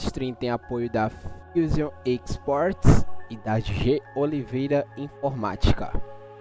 stream tem apoio da Fusion Exports e da G Oliveira Informática.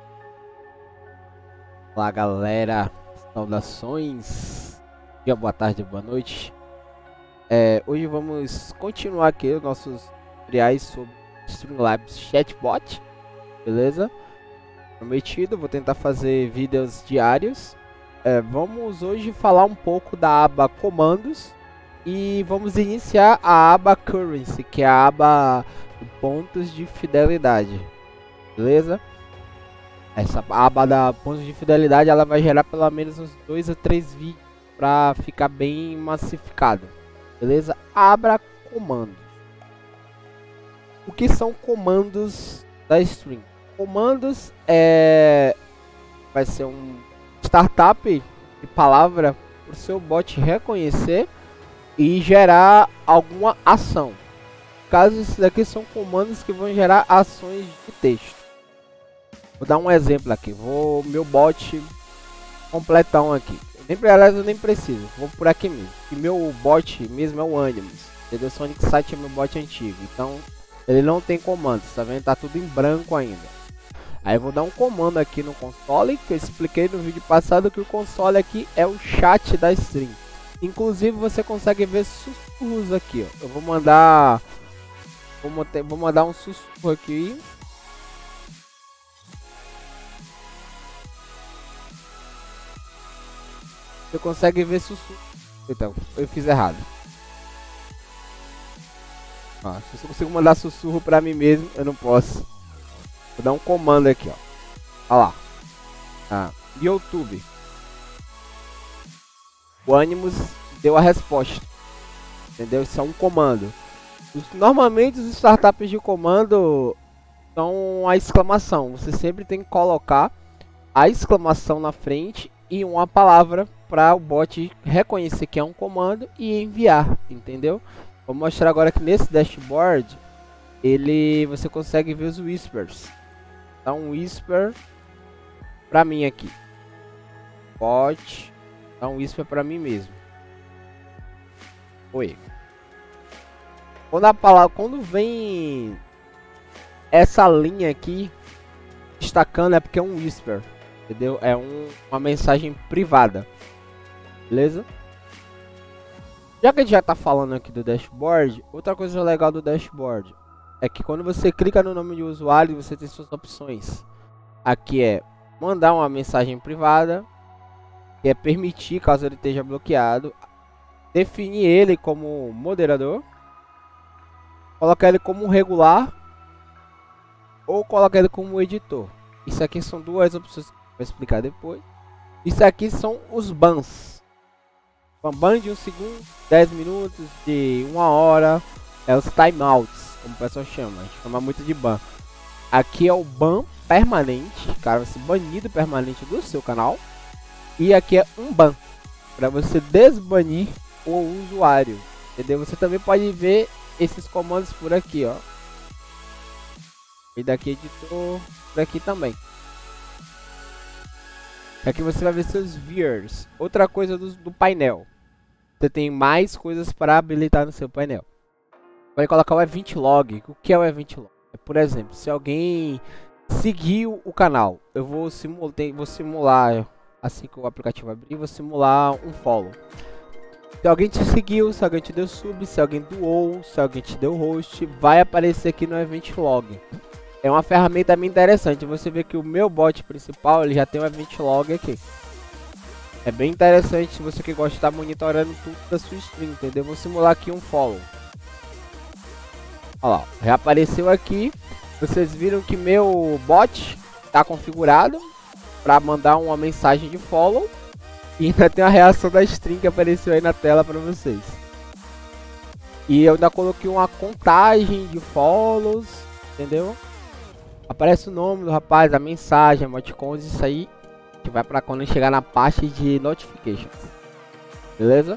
Olá galera, saudações, dia, boa tarde, boa noite. Hoje vamos continuar aqui os nossos tutoriais sobre Streamlabs Chatbot, beleza? Prometido, vou tentar fazer vídeos diários. Vamos hoje falar um pouco da aba Comandos e vamos iniciar a aba Currency, que é a aba pontos de fidelidade, beleza? Essa aba da pontos de fidelidade ela vai gerar pelo menos uns 2 a 3 vídeos para ficar bem massificado, beleza? Abra comandos. O que são comandos da stream? Comandos vai ser um startup de palavra para o seu bot reconhecer e gerar alguma ação. No caso, esses daqui são comandos que vão gerar ações de texto. Vou dar um exemplo aqui. Meu bot completão aqui. Eu nem preciso. Vou por aqui mesmo. E meu bot mesmo é o Animus. Entendeu? Sonic Site é meu bot antigo. Então, ele não tem comandos. Tá vendo? Tá tudo em branco ainda. Aí eu vou dar um comando aqui no console. Que eu expliquei no vídeo passado que o console aqui é o chat da stream. Inclusive, você consegue ver sussurros aqui, ó. Eu vou mandar... Vou mandar um sussurro aqui. Você consegue ver sussurro. Então, eu fiz errado. Ó, se eu consigo mandar sussurro pra mim mesmo, eu não posso. Vou dar um comando aqui, ó. Olha lá. YouTube. O Animus deu a resposta. Entendeu? Isso é um comando. Normalmente os startups de comando são a exclamação. Você sempre tem que colocar a exclamação na frente e uma palavra para o bot reconhecer que é um comando e enviar, entendeu? Vou mostrar agora que nesse dashboard você consegue ver os whispers. Dá um whisper para mim aqui. Bot, dá um whisper para mim mesmo. Oi. Quando vem essa linha aqui destacando é porque é um whisper, entendeu? É uma mensagem privada, beleza? Já que a gente já tá falando aqui do dashboard, outra coisa legal do dashboard é que quando você clica no nome de usuário, você tem suas opções. Aqui é mandar uma mensagem privada, que é permitir caso ele esteja bloqueado, definir ele como moderador, colocar ele como regular ou colocar ele como editor. Isso aqui são duas opções que eu vou explicar depois. Isso aqui são os bans. Uma ban de 1 segundo, 10 minutos, de 1 hora. É os timeouts, como o pessoal chama. A gente chama muito de ban. Aqui é o ban permanente. Cara, vai ser banido permanente do seu canal. E aqui é um ban, para você desbanir o usuário. Entendeu? Você também pode ver esses comandos por aqui, ó. E daqui editor, por aqui também. Aqui você vai ver seus viewers. Outra coisa do painel. Você tem mais coisas para habilitar no seu painel. Vai colocar o event log. O que é o event log? Por exemplo, se alguém seguiu o canal, eu vou simular, assim que o aplicativo abrir, vou simular um follow. Se alguém te seguiu, se alguém te deu sub, se alguém doou, se alguém te deu host, vai aparecer aqui no event log. É uma ferramenta bem interessante. Você vê que o meu bot principal ele já tem um event log aqui. É bem interessante se você que gosta de estar monitorando tudo da sua stream, entendeu? Vou simular aqui um follow. Olha lá, já apareceu aqui. Vocês viram que meu bot está configurado para mandar uma mensagem de follow. E ainda tem a reação da stream que apareceu aí na tela para vocês. E eu ainda coloquei uma contagem de follows, entendeu? Aparece o nome do rapaz, a mensagem, emoticons, isso aí que vai para quando chegar na parte de notifications. Beleza?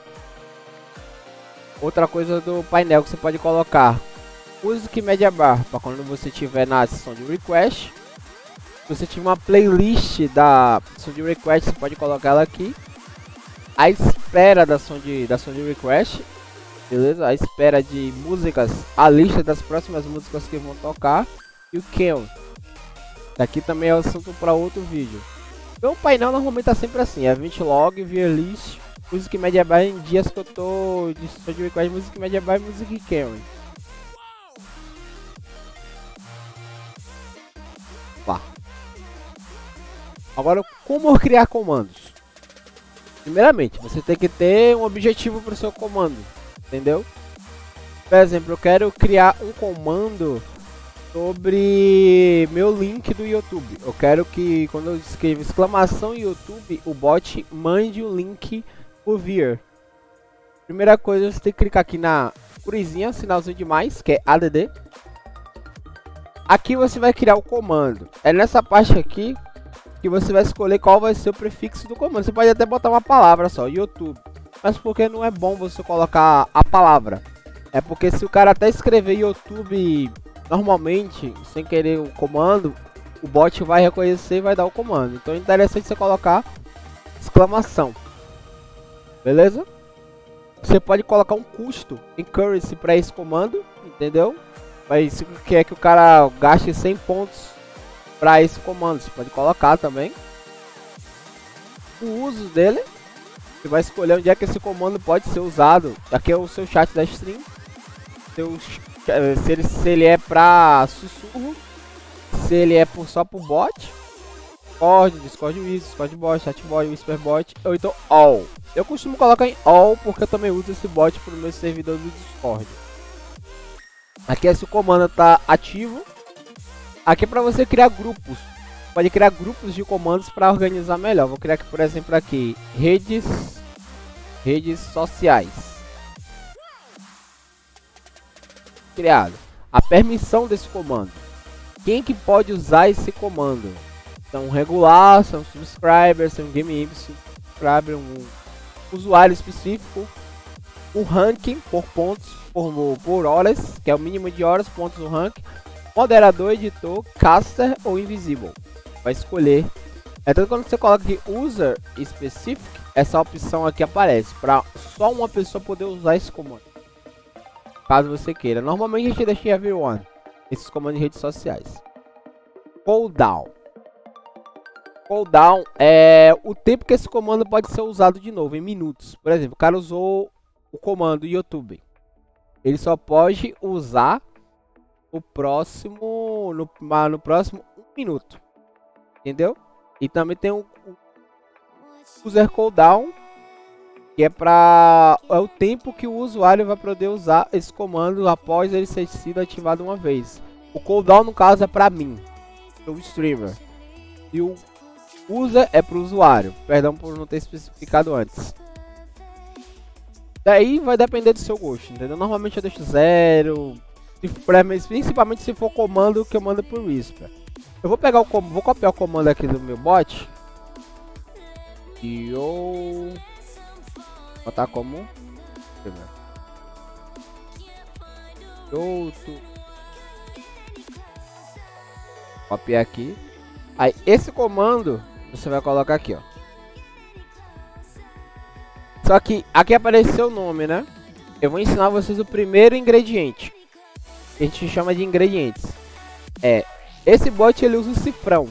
Outra coisa do painel que você pode colocar. Use o Media Bar para quando você estiver na sessão de request. Se você tiver uma playlist da sessão de request, você pode colocar ela aqui. A espera da ação de request. beleza? A espera de músicas, a lista das próximas músicas que vão tocar e o count. Daqui também é assunto para outro vídeo. Então o painel normalmente tá sempre assim, é 20 log, view list, music media by em dias que eu tô de request, music media by, music count. Lá. Agora, como criar comandos? Primeiramente, você tem que ter um objetivo para o seu comando, entendeu? Por exemplo, eu quero criar um comando sobre meu link do YouTube. Eu quero que quando eu escrevo exclamação YouTube, o bot mande o link pro viewer. Primeira coisa, você tem que clicar aqui na cruzinha, sinalzinho de mais, que é add. Aqui você vai criar o comando. É nessa parte aqui que você vai escolher qual vai ser o prefixo do comando. Você pode até botar uma palavra só, YouTube. Mas porque não é bom você colocar a palavra? É porque se o cara até escrever YouTube normalmente, sem querer o comando, o bot vai reconhecer e vai dar o comando. Então é interessante você colocar exclamação. Beleza? Você pode colocar um custo em currency para esse comando, entendeu? Mas se quer que o cara gaste 100 pontos para esse comando, você pode colocar também o uso dele. Você vai escolher onde é que esse comando pode ser usado. Aqui é o seu chat da stream. Se ele é para sussurro, se ele é só pro bot, Discord Wizard, Discord Bot, Chatbot, Whisper Bot, ou então All. Eu costumo colocar em All porque eu também uso esse bot para o meu servidor do Discord. Aqui é se o comando está ativo. Aqui é para você criar grupos. Pode criar grupos de comandos para organizar melhor. Vou criar aqui, por exemplo, aqui redes sociais. Criado. A permissão desse comando. Quem que pode usar esse comando? São regular, são subscribers, são game subscriber, um usuário específico, o ranking por pontos por horas, que é o mínimo de horas, pontos no ranking, moderador, editor, caster ou invisível. Vai escolher. Então quando você coloca aqui user specific, essa opção aqui aparece para só uma pessoa poder usar esse comando. Caso você queira. Normalmente a gente deixa em everyone esses comandos de redes sociais. Cooldown. Cooldown é o tempo que esse comando pode ser usado de novo, em minutos. Por exemplo, o cara usou o comando YouTube. Ele só pode usar no próximo 1 minuto. Entendeu? E também tem o user cooldown, que é o tempo que o usuário vai poder usar esse comando após ele ter sido ativado uma vez. O cooldown no caso é para mim, o streamer, e o user é para o usuário. Perdão por não ter especificado antes. Daí vai depender do seu gosto, entendeu? Normalmente eu deixo 0, principalmente se for comando que eu mando por Whisper. Eu vou pegar vou copiar o comando aqui do meu bot e eu botar como copiar aqui. Aí esse comando você vai colocar aqui, ó. Só que aqui apareceu o nome, né? Eu vou ensinar vocês o primeiro ingrediente. A gente chama de ingredientes. Esse bot ele usa o cifrão.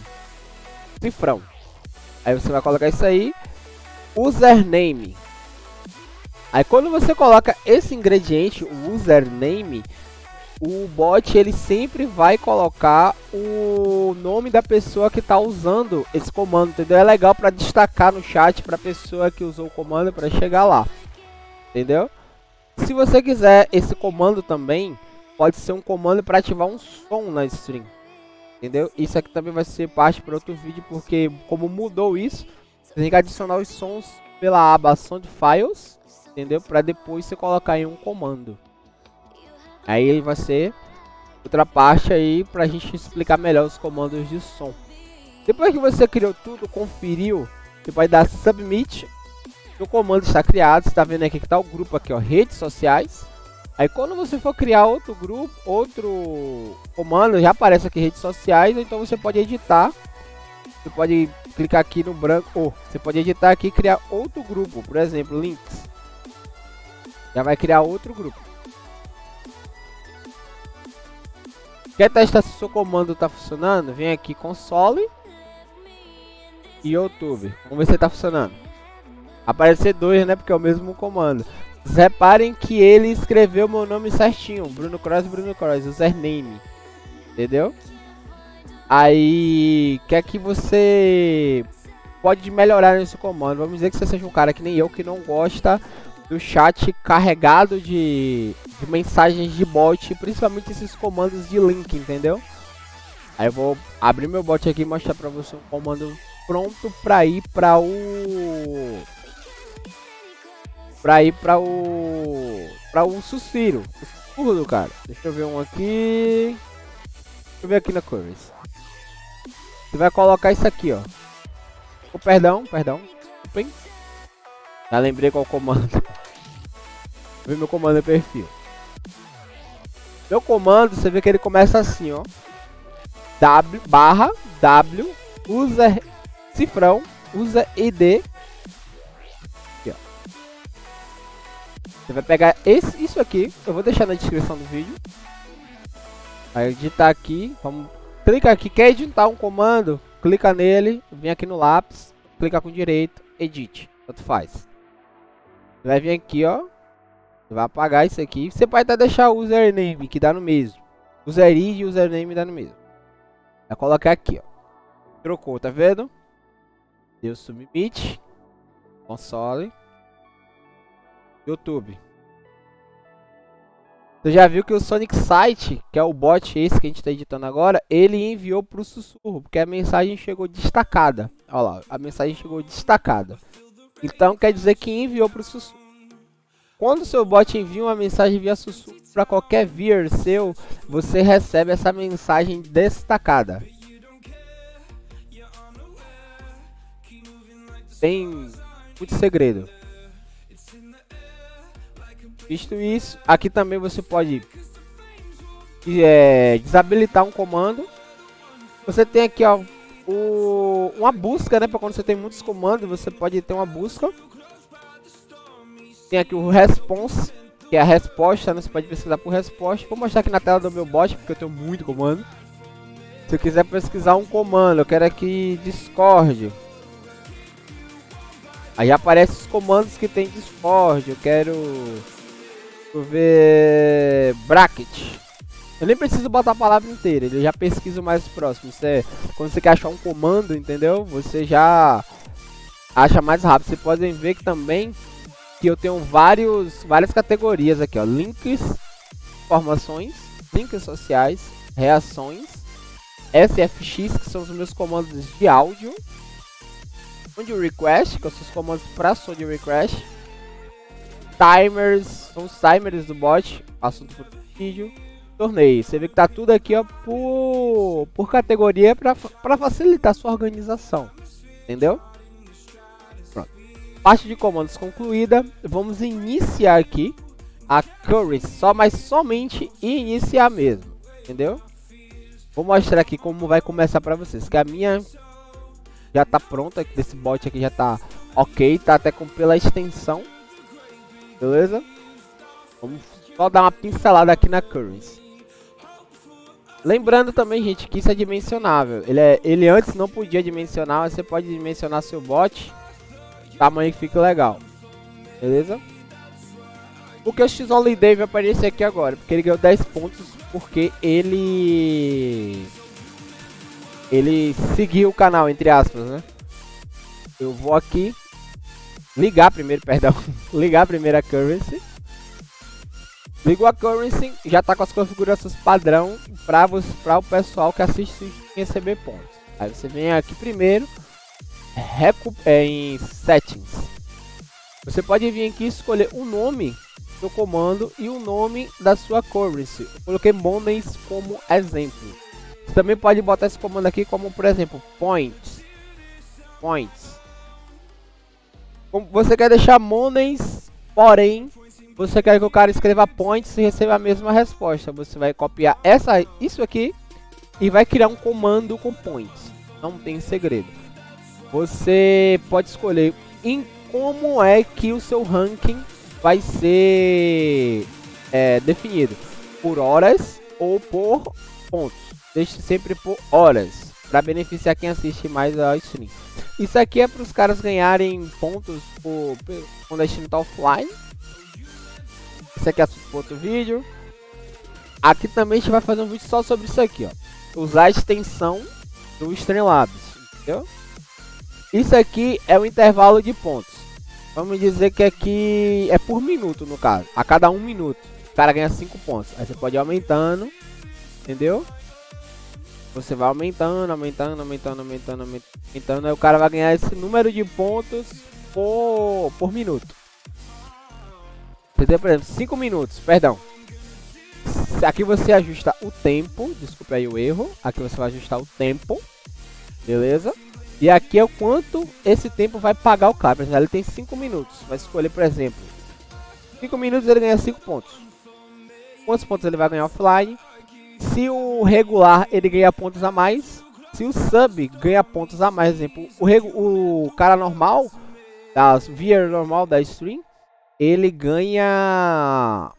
Aí você vai colocar isso aí. Username. Aí quando você coloca esse ingrediente, o username, o bot ele sempre vai colocar o nome da pessoa que está usando esse comando, entendeu? É legal para destacar no chat para a pessoa que usou o comando para chegar lá, entendeu? Se você quiser esse comando também, pode ser um comando para ativar um som na stream, entendeu? Isso aqui também vai ser parte para outro vídeo, porque como mudou isso, você tem que adicionar os sons pela aba Sound Files, entendeu? Para depois você colocar em um comando. Aí ele vai ser outra parte aí pra gente explicar melhor os comandos de som. Depois que você criou tudo, conferiu, você pode dar submit. O comando está criado, você está vendo aqui que está o grupo aqui, ó, redes sociais. Aí quando você for criar outro grupo, outro comando, já aparece aqui redes sociais, então você pode editar. Você pode clicar aqui no branco, ou você pode editar aqui e criar outro grupo, por exemplo, links. Já vai criar outro grupo. Quer testar se o seu comando tá funcionando? Vem aqui, console e YouTube. Vamos ver se tá funcionando. Aparecer dois, né? Porque é o mesmo comando. Vocês reparem que ele escreveu meu nome certinho. Bruno Cross, username. Entendeu? Aí, quer que você pode melhorar nesse comando. Vamos dizer que você seja um cara que nem eu, que não gosta do chat carregado de mensagens de bot, principalmente esses comandos de link, entendeu? Aí eu vou abrir meu bot aqui e mostrar pra você um comando pronto pra ir pra o... Pra o Suspiro. O sussurro do cara. Deixa eu ver um aqui. Deixa eu ver aqui na Curves. Você vai colocar isso aqui, ó. Oh, perdão. Desculpem. Já lembrei qual comando. Vê meu comando no perfil. Meu comando, você vê que ele começa assim, ó. W, usa cifrão, usa ID. Aqui, ó. Você vai pegar isso aqui. Eu vou deixar na descrição do vídeo. Vai editar aqui. Vamos. Clica aqui. Quer editar um comando? Clica nele. Vem aqui no lápis. Clica com direito. Edite. Tanto faz. Você vai vir aqui, ó. Você vai apagar isso aqui. Você pode até deixar o username, que dá no mesmo. User ID e username dá no mesmo. Vai colocar aqui, ó. Trocou, tá vendo? Deu submit. Console. YouTube. Você já viu que o Sonic Site, que é o bot esse que a gente tá editando agora, ele enviou pro sussurro, porque a mensagem chegou destacada. Olha lá, a mensagem chegou destacada. Então quer dizer que enviou pro sussurro. Quando o seu bot envia uma mensagem via sussurro para qualquer viewer seu, você recebe essa mensagem destacada. Tem muito segredo. Visto isso, aqui também você pode desabilitar um comando. Você tem aqui, ó, uma busca, né? Para quando você tem muitos comandos, você pode ter uma busca. Tem aqui o response, que é a resposta, né? Você pode pesquisar por resposta. Vou mostrar aqui na tela do meu bot, porque eu tenho muito comando. Se eu quiser pesquisar um comando, eu quero aqui Discord. Aí aparece os comandos que tem Discord. Eu quero... Deixa eu ver... Bracket. Eu nem preciso botar a palavra inteira, ele já pesquisa o mais próximo. Quando você quer achar um comando, entendeu? Você já acha mais rápido. Vocês podem ver que também que eu tenho várias categorias aqui, ó. Links, informações, links sociais, reações, SFX, que são os meus comandos de áudio, Sound Request, que são os comandos para Sound Request, timers, são os timers do bot, assunto por vídeo, torneio. Você vê que tá tudo aqui, ó, por categoria para facilitar a sua organização, entendeu? Parte de comandos concluída. Vamos iniciar aqui a Curry, mas somente iniciar mesmo, entendeu? Vou mostrar aqui como vai começar para vocês, que a minha já tá pronta, desse bot aqui já tá ok, tá até pela extensão, beleza? Vamos só dar uma pincelada aqui na Curry. Lembrando também, gente, que isso é dimensionável. Ele antes não podia dimensionar, mas você pode dimensionar seu bot tamanho que fica legal, beleza? Porque o X-Holiday vai aparecer aqui agora, porque ele ganhou 10 pontos, porque ele seguiu o canal, entre aspas, né? Eu vou aqui ligar primeiro, perdão, ligar a primeira currency. Ligou a currency, já tá com as configurações padrão para o pessoal que assiste receber pontos. Aí você vem aqui primeiro em settings. Você pode vir aqui e escolher o nome do comando e o nome da sua currency. Eu coloquei Moneys como exemplo. Você também pode botar esse comando aqui como, por exemplo, points. Como você quer deixar Moneys, porém você quer que o cara escreva points e receba a mesma resposta. Você vai copiar isso aqui e vai criar um comando com points. Não tem segredo. Você pode escolher em como é que o seu ranking vai ser definido por horas ou por pontos. Deixe sempre por horas, para beneficiar quem assiste mais a stream. Isso aqui é para os caras ganharem pontos quando a stream tá offline. Isso aqui é outro vídeo. Aqui também a gente vai fazer um vídeo só sobre isso aqui, ó. Usar a extensão do Streamlabs, entendeu? Isso aqui é o intervalo de pontos. Vamos dizer que aqui é por minuto, no caso. A cada 1 minuto, o cara ganha 5 pontos. Aí você pode ir aumentando, entendeu? Você vai aumentando. Aí o cara vai ganhar esse número de pontos por minuto. Entendeu? Por exemplo, 5 minutos, perdão. Aqui você ajusta o tempo, desculpa aí o erro. Aqui você vai ajustar o tempo, beleza? E aqui é o quanto esse tempo vai pagar o cara. Por exemplo, ele tem 5 minutos. Vai escolher, por exemplo, 5 minutos ele ganha 5 pontos. Quantos pontos ele vai ganhar offline? Se o regular ele ganha pontos a mais. Se o sub ganha pontos a mais, por exemplo, o cara normal, viewer normal da stream, ele ganha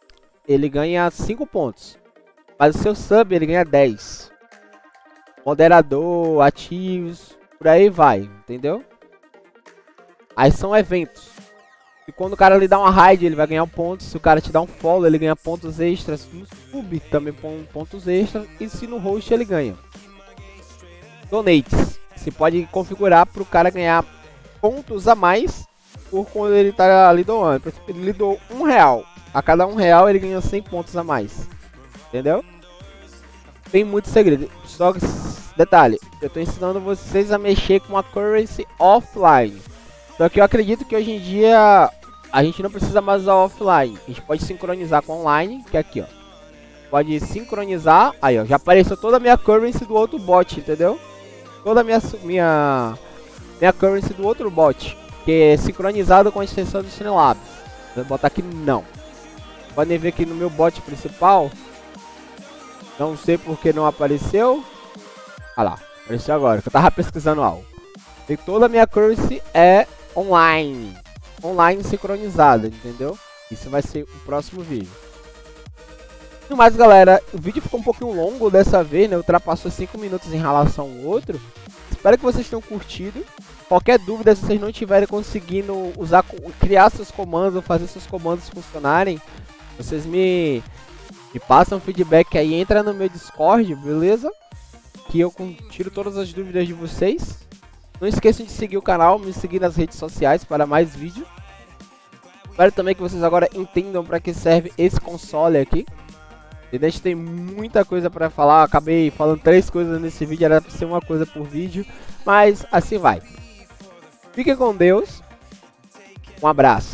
5 pontos. Mas o seu sub ele ganha 10. Moderador, ativos, por aí vai, entendeu? Aí são eventos. E quando o cara lhe dá uma raid, ele vai ganhar pontos. Se o cara te dá um follow, ele ganha pontos extras. No sub também pontos extras. E se no host ele ganha donates. Você pode configurar para o cara ganhar pontos a mais por quando ele tá ali doando. Por exemplo, ele lhe doou R$1. A cada R$1 ele ganha 100 pontos a mais. Entendeu? Tem muito segredo. Só que, detalhe, eu tô ensinando vocês a mexer com a currency offline. Só que eu acredito que hoje em dia a gente não precisa mais usar offline. A gente pode sincronizar com online, que é aqui, ó. Pode sincronizar. Aí, ó, já apareceu toda a minha currency do outro bot, entendeu? Toda a minha currency do outro bot, que é sincronizado com a extensão do Streamlabs. Vou botar aqui não. Podem ver que no meu bot principal, não sei porque não apareceu. Ah lá, apareceu agora, que eu tava pesquisando algo. E toda a minha currency é online. Online sincronizada, entendeu? Isso vai ser o próximo vídeo. No mais, galera, o vídeo ficou um pouquinho longo dessa vez, né? Ultrapassou 5 minutos em relação ao outro. Espero que vocês tenham curtido. Qualquer dúvida, se vocês não estiverem conseguindo criar seus comandos ou fazer seus comandos funcionarem, vocês me passam feedback aí, entra no meu Discord, beleza? Que eu tiro todas as dúvidas de vocês. Não esqueçam de seguir o canal, me seguir nas redes sociais para mais vídeos. Espero também que vocês agora entendam para que serve esse console aqui. E a gente tem muita coisa para falar, acabei falando 3 coisas nesse vídeo, era para ser uma coisa por vídeo, mas assim vai. Fiquem com Deus, um abraço.